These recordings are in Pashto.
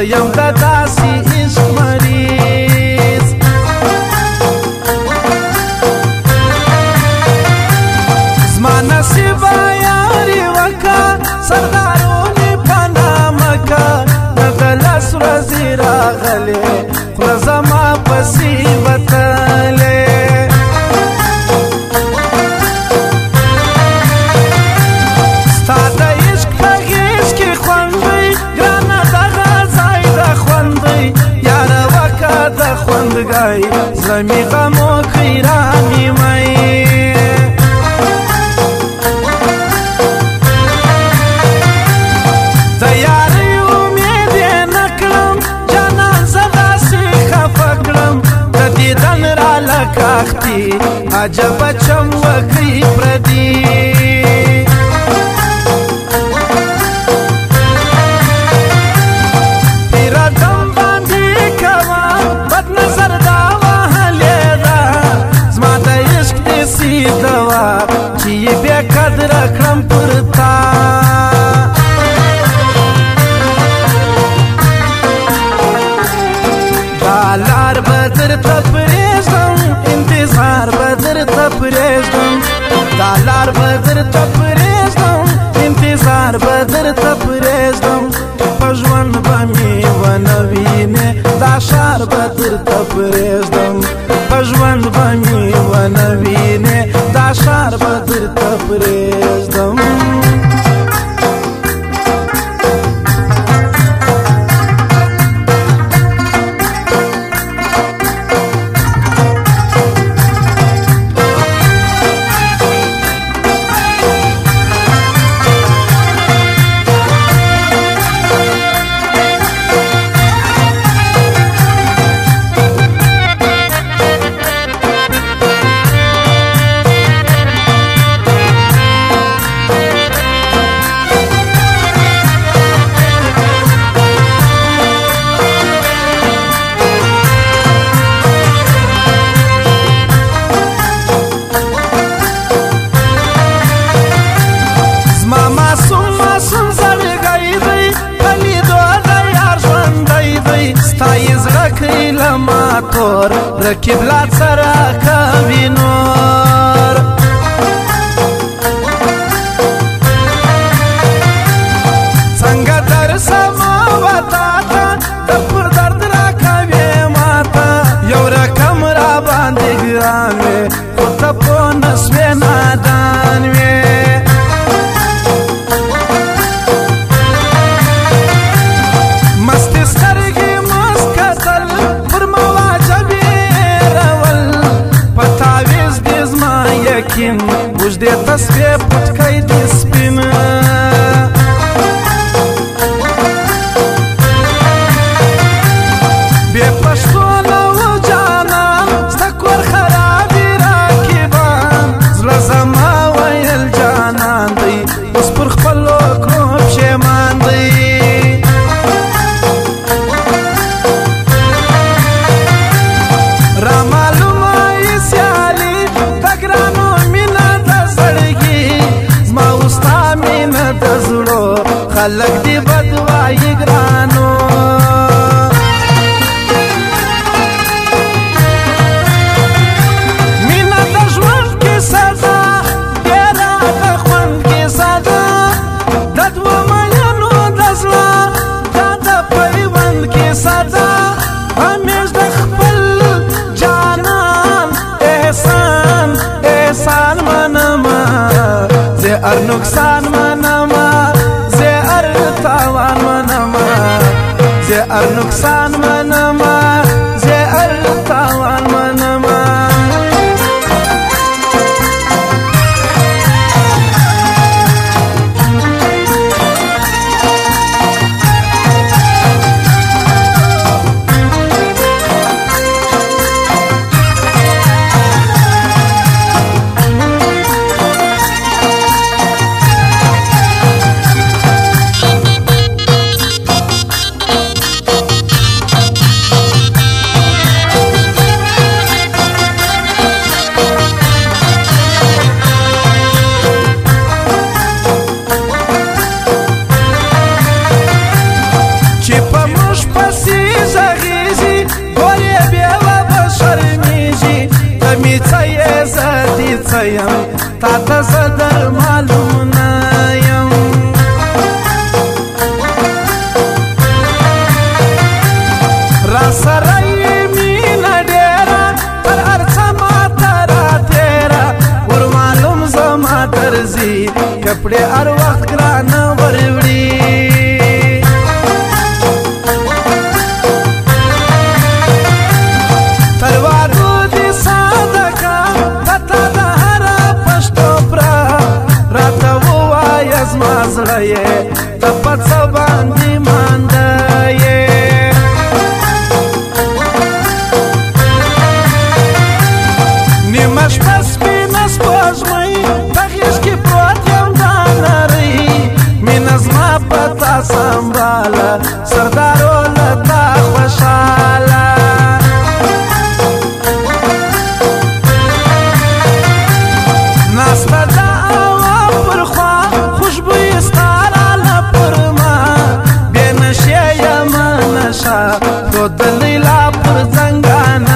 یم د داسې عشق مریض زما نصیبه یاري وکه سردارونې په نامه که نه د لس ورځې راغلې خوله زما پسې وتلې زمی غمو خیرانی مئی دیاری امید نکلم جانان زدا سی خفکلم دیدن را لکاختی عجب چم وکی پردی چې یې بیا قدره کړم پر تا دا لار به درته پرېږدم انتظار به درته پرېږدم دا لار به درته پرېږدم انتظار به درته پرېږدم په ژوند به مې ونه وینې دا ښار به درته پرېږدم په ژوند به مې ونه وینې دا ښار به درته پرېږدم رکب لا سره کوي نور څنګه درسم وتا ته د پر درد را کوي ماته یو رقم را باندې ګران وې خو ته پوه نه سوې نادان وې مستې سترګې مست کتل پر وجدې تصفیه پټکی د سپین بې پښتو نه و جانان ستا کور خرابې راکبان زړه زما ویل جانان دی اوس پر خپلو کړو پښېمان دی خلق دی بدوای ګرانو مینا د ژوند کې سزا ډېره د خوند کې سزا د دوه مینو د زړه دا د پیوند کې سزا همیش د خپل جانان احسان احسان منما زه هر نقصان منما تاوان منما زه هر نقصان منما زه هر تاوان منما ګرځي کپڑے هر وخت ګرانه وروړي تلوارو دي ساده کا پتا د هر پښتو پرا راته ووایه زما زړه یې ته په څه باندې مانده یې نیمه شپه سپینه سپوږمۍ په غېږ کې پروت یم دا نرۍ مینه زما په تا سنباله سردارو له تا خوشحاله ناسته ده هوا پر خوا خوشبویي ستا راله پر ما بې نشې یمه نشه ښودلې لا پر زنګانه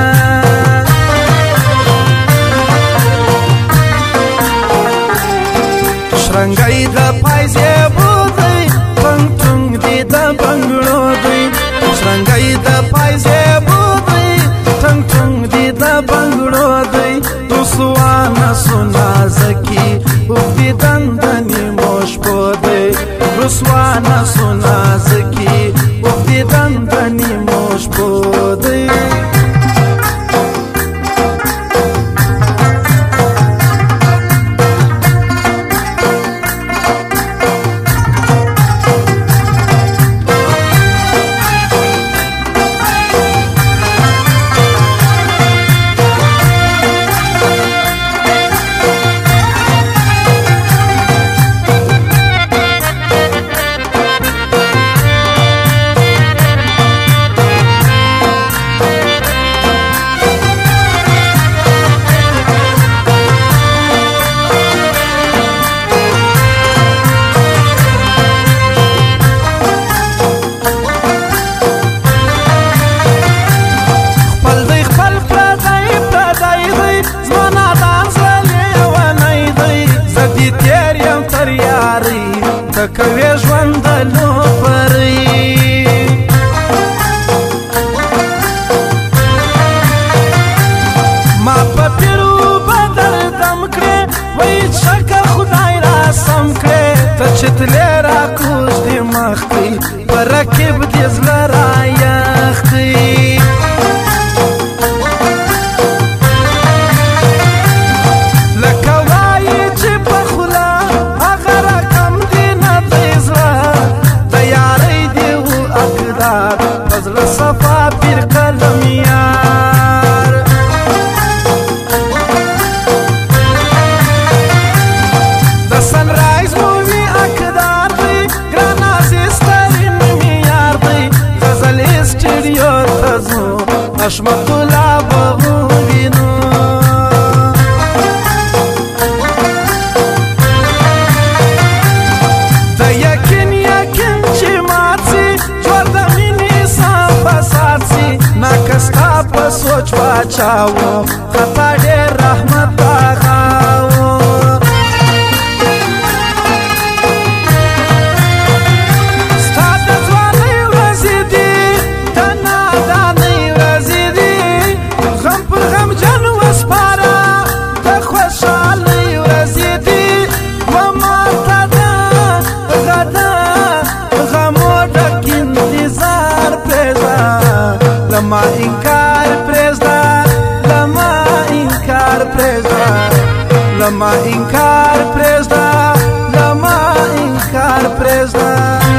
شرنګی د پایزیبو دی ټنګ ټنګ دی د بنګړو دی شرنګی د پایزیبو دی ټنګ ټنګ دی د بنګړو دی رسوانه سنا زکی اوږدې دندنې مشبو دی رسوانه سنا زکی اوږدې دندنې مشبو دی کوي ژوند د لوپرۍ ما په پیرو بدل دم کړې وایي شکر خدای را سم کړې ته چې تلې را کوږدې مخکې په رکب دې زړه را یخکې فضل صفا پیر قلم یار د سنرایز مووی اقدار دی ګران عزیزترین معیار دی غزل اسټوډیو ته ځو حشمت الله به ووینو د یقین یقین چې مات سي جوړ د ناکستا په سوچ واچاوه خطا ډېر رحمت راغاوه ستا د ځوانۍ ورځې دي د نادانۍ ورځې دي غم پر غم جن وسپاره د خوشحالۍ ورځې دي و ماته ده غدا غمو ډک انتظار پرېږده لما انکار پرېږده لما انکار پرېږده لما انکار پرېږده لما انکار پرېږده